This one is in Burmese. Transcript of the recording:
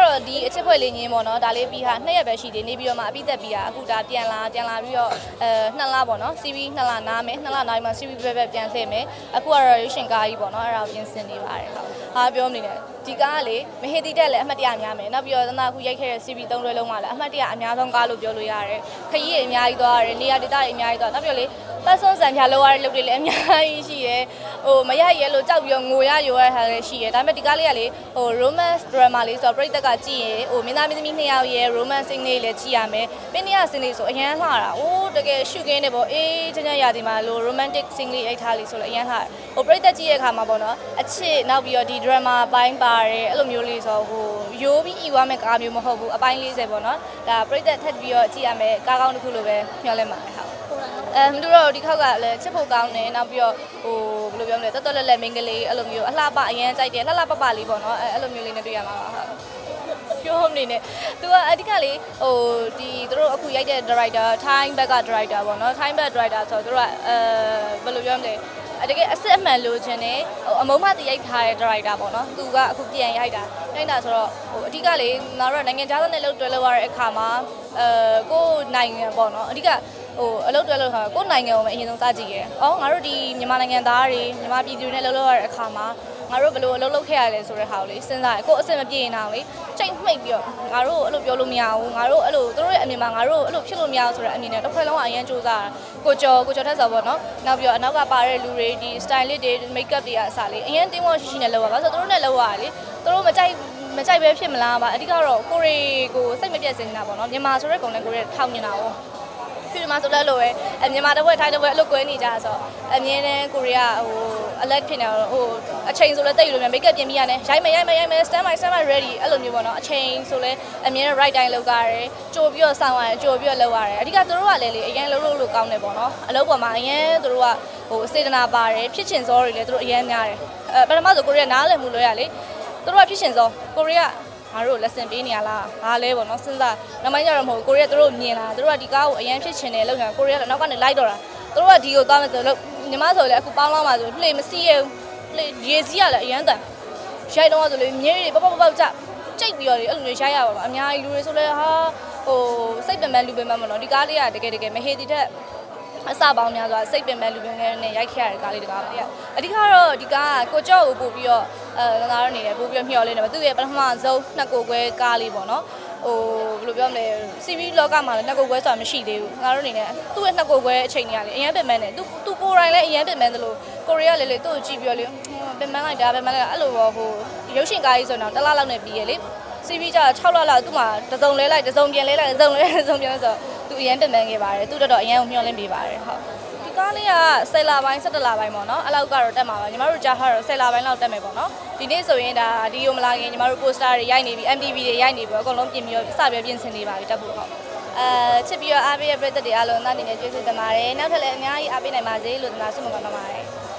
တော့ဒီအချစ်ဖွဲ့လေးညင်းပေါ့နော်ဒါလေးပြီးဟာ2ရက်ပဲရှိသေးနေပြီးတော့မှအပြီးသက်ပြီးဟာအခုဒါပြန်လာပြီးတော့2လပေါ့နော် CV 2လနားမယ်2လနားပြီးမှ CV ပဲပြန်လှည့်မယ်အခုကတော့ရွှေရှင်ကားကြီးပေါ့နော်အဲ့ဒါကိုပြင်ဆင်နေပါတယ်ဟုတ်ဟာပြောနေတယ်ဒီကားကလေမဟေတီတက်လည်းအမှတ်တရများမယ်နောက်ပြီးတော့သနာအခုရိုက်ခဲ့တဲ့ CV 3တွဲလုံးကလည်းအမှတ်တရအများဆုံးကားလို့ပြောလို့ရတယ်ခရီးတွေအများကြီးသွားရတယ်နေရာဒေသတွေအများကြီးသွားနောက်ပြီးတော့လေပတ်စွန်းစံဖြာလောက်ရတဲ့လုပ်တွေလည်းအများကြီးရှိရဲဟိုမရရဲလို့ကြောက်ပြီးတော့ငိုရရိုရတဲ့ဟာလည်းရှိရဲဒါပေမဲ့ဒီကားလေးကလေဟို romance drama လေးဆိုတော့ပရိသတ်ကကြည့်ရင်ဟိုမင်းသားမင်းသမီး2ယောက်ရဲ့ romance scene လေးလည်းကြည့်ရမယ်ပင်းနီယာ scene လေးဆိုအရန်လှတာအိုးတကယ်ရှုခင်းနေပေါ့အေးချမ်းချမ်းရာဒီမှာလို့ romantic scene လေးရိုက်ထားလေးဆိုလည်းအရန်လှဟိုပရိသတ်ကြည့်ရတဲ့အခါမှာပေါ့နော်အချစ်နောက်ပြီးတော့ဒီ drama ပိုင်းပါတယ်အဲ့လိုမျိုးလေးဆိုဟိုရိုးပြီးဤွားမဲ့ကားမျိုးမဟုတ်ဘူးအပိုင်း40ပေါ့နော်ဒါပရိသတ်ထပ်ပြီးတော့ကြည့်ရမယ်ကားကောင်းတစ်ခုလိုပဲမျှော်လင့်ပါတယ်ဟုတ်မတူတော့ဒီခေါက်ကလည်းချစ်ဖို့ကောင်းတယ်နောက်ပြီးတော့ဟိုဘယ်လိုပြောမလဲတော်တော်လက်လက်မင်းကလေးအဲ့လိုမျိုးအလှပအရန်ကြိုက်တယ်လှလှပပလေးပေါ့နော်အဲ့လိုမျိုးလေးနဲ့တွေ့ရမှာပါဟုတ်ပြောနေနဲ့သူကအဓိကလေးဟိုဒီသူတို့အခုရိုက်တဲ့ director time back director ပေါ့နော် time back director ဆိုတော့သူတို့ကဘယ်လိုပြောမလဲတကယ်အစစ်အမှန်လို့ခြင်းနဲ့အမုံမတရိုက်ထားတဲ့ director ပေါ့နော်သူကအခုပြန်ရိုက်တာဆိုတော့ဟိုအဓိကလေးငါတို့နိုင်ငံခြားသားနဲ့လှုပ်တွဲလုပ်ရတဲ့အခါမှာကိုယ်နိုင်ငံပေါ့နော်အဓိကဟိုအလုပ်တွဲလုပ်ထားကိုယ်နိုင်ငံကိုပဲအရင်ဆုံးစကြည့်ရဲ။အော်ငါတို့ဒီမြန်မာနိုင်ငံသားတွေမြန်မာပြည်သူတွေနဲ့လှုပ်ရတဲ့အခါမှာငါတို့ဘယ်လိုအလုပ်လုပ်ခဲ့ရလဲဆိုတဲ့ဟာကိုလေစဉ်းစားရကိုအစ်မပြေနေတာလေချိန်မှိတ်ပြီးတော့ငါတို့အဲ့လိုပြောလို့မရဘူးငါတို့အဲ့လိုသူတို့ရဲ့အမြင်မှာငါတို့အဲ့လိုဖြစ်လို့မရဘူးဆိုတဲ့အမြင်နဲ့တစ်ခွဲလုံးကအရင်စူးစမ်းကိုကျော်ထက်ဆိုပေါ့နော်နောက်ပြီးတော့အနောက်ကပါတဲ့လူတွေဒီ stylist တွေ makeup တွေအစားလေအရင်တင်းဝရှိနေလောက်ပါဆိုတော့သူတို့နဲ့လောက်ရလေသူတို့မကြိုက်ပဲဖြစ်မလားပါအဓိကတော့ကိုရီကိုစိတ်မပြတ်စင်နေတာပေါ့နော်မြန်မာဆိုတဲ့ကောင်လည်းကိုရီထောက်နေတာ哦ဖြစ်မှာဆိုလဲလို့ပဲမြန်မာတစ်ဝက်ထိုင်းတစ်ဝက်အဲ့လိုကွဲနေကြဆိုအမြင်နဲ့ကိုရီးယားဟို alert ဖြစ်နေတော့ဟိုအချိန်ဆိုလဲတိတ်လို့မြန် make up ပြင်ပြီးရတယ်ရိုက်မယ် stand by ready အဲ့လိုမျိုးပေါ့နော်အချိန်ဆိုလဲအမြင်နဲ့ right time လောက်ရတယ်ကြိုပြီးတော့စောင့်ရတယ်ကြိုပြီးတော့လောက်ရတယ်အဓိကသူတို့ကလည်းလေအရင်လုံးလို့ကောင်းတယ်ပေါ့နော်အလုပ်ပေါ်မှာအရင်သူတို့ကဟိုစေတနာပါတယ်ဖြစ်ချင်စောတွေလည်းသူတို့အရင်များတယ်ပထမဆိုကိုရီးယားနားလည်မှုလို့ရလေသူတို့ကဖြစ်ချင်စောကိုရီးယားငါတို့ lesson ပေးနေရလားဘာလဲပေါ့နော်စဉ်းစားနောက်ပိုင်းကျတော့မဟုတ်ကိုရီးယားတို့မြင်လာတို့ကဒီကားကိုအရင်ဖြစ်ချင်တယ်လို့ညာကိုရီးယားနောက်ကနေလိုက်တော့တာတို့ကဒီကိုသွားမယ်ဆိုလို့ညီမဆိုလေအခုပေါင်းလောက်မှဆိုလှေမစီးရဘူးလှေရေစီးရလဲအရင်တန်ရိုက်တော့ဆိုလေမြင်းတွေပေါက်ကြကြိတ်ပြီးတော့အဲ့လိုမျိုးရိုက်ရပါတော့အများကြီးလူတွေဆိုလဲဟာဟိုစိတ်ပင်ပန်းလူပင်ပန်းမလို့ဒီကားလေးကတကယ်မဟေတီတဲ့အစပေါင်းများစွာစိတ်ပင်ပန်းလူပင်ငယ်နဲ့ရိုက်ခဲ့ရတဲ့ကားလေးတကားပါလေအဓိကတော့ဒီကားကကိုကြော့ကိုပို့ပြီးတော့ငါတို့အနေနဲ့ပို့ပြီးတော့မျှော်လင့်တယ်သူ့ရဲ့ပထမဆုံးနှစ်ကိုခွဲကားလေးပေါ့နော်ဟိုဘယ်လိုပြောမလဲ CV လောကမှာလည်းနှစ်ကိုခွဲဆိုတာမရှိသေးဘူးငါတို့အနေနဲ့သူ့ရဲ့နှစ်ကိုခွဲအချိန်တွေကလေအရင်ပင်ပန်းတယ်သူကိုယ်တိုင်လည်းအရင်ပင်ပန်းတယ်လို့ကိုရီးယားလေသူ့ကိုကြည့်ပြီးတော့လေပင်ပန်းလိုက်တာပင်ပန်းလိုက်အဲ့လိုဟိုရုပ်ရှင်ကားကြီးဆိုတော့တစ်လလောက်နဲ့ပြီးရလေ CV ကျ6လလောက်သူ့မှာတစုံလဲလိုက်တစုံပြန်လဲလိုက်တစုံပြန်ဆိုသူအရင်ပင်ပန်းခဲ့ပါတယ်သူတော့အရင်ကိုမျှော်လင့်ပေးပါတယ်ဟုတ်ဒီကားလေးက10လပိုင်း17လပိုင်းပေါ့နော်အဲ့လောက်ကတော့တက်မှာပါညီမတို့ကြားထားတော့10လပိုင်းလောက်တက်မယ်ပေါ့နော်ဒီနေ့ဆိုရင်ဒါဒီယိုမလာခင်ညီမတို့ poster တွေရိုက်နေပြီ MTV တွေရိုက်နေပြီအကုန်လုံးပြင်ပြီးတော့စပြီးပြင်ဆင်နေပါပြီတက်ဖို့ဟုတ်ချစ်ပြီးတော့အားပေးရတဲ့ပြည်သက်တွေအားလုံးအနေနဲ့ကျေးဇူးတင်ပါတယ်နောက်ထပ်လည်းအများကြီးအားပေးနိုင်ပါစေလို့ဒီမှာဆုမကောင်းပါပါတယ်